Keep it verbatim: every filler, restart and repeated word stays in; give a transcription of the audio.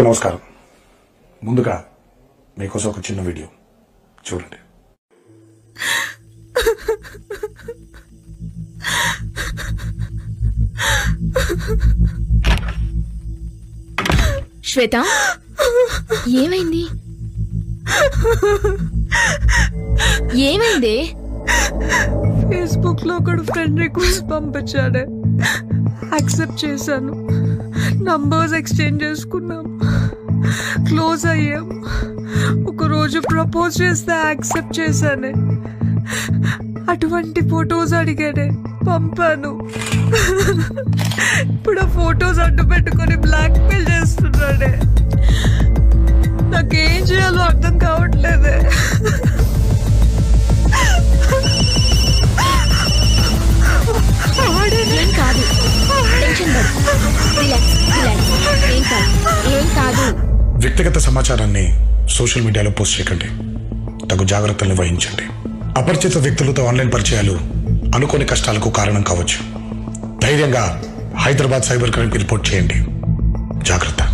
అందరికీ నమస్కారం. ముందుగా మీకోసం ఒక చిన్న వీడియో చూడండి. శ్వేత, ఏమైంది? ఏమైంది? ఫేస్బుక్ లో ఒకడు ఫ్రెండ్ రిక్వెస్ట్ పంపించాడే, యాక్సెప్ట్ చేశాను. నంబర్స్ ఎక్స్చేంజ్ చేసుకున్నాం, క్లోజ్ అయ్యాం. ఒకరోజు ప్రపోజ్ చేస్తే యాక్సెప్ట్ చేశానే. అటువంటి ఫొటోస్ అడిగాడే, పంపాను. ఇప్పుడు ఆ ఫొటోస్ అడ్డు పెట్టుకొని బ్లాక్ మెయిల్ చేస్తున్నాడే. నాకేం చేయాలో అర్థం కావట్లేదే. ఏం కాదు, టెన్షన్ పడు. Relax, relax. ఏం కాదు, ఏం కాదు. వ్యక్తిగత సమాచారాన్ని సోషల్ మీడియాలో పోస్ట్ చేయకండి. తగు జాగ్రత్తల్ని వహించండి. అపరిచిత వ్యక్తులతో ఆన్లైన్ పరిచయాలు అనుకోని కష్టాలకు కారణం కావచ్చు. ధైర్యంగా హైదరాబాద్ సైబర్ క్రైమ్కి రిపోర్ట్ చేయండి. జాగ్రత్త.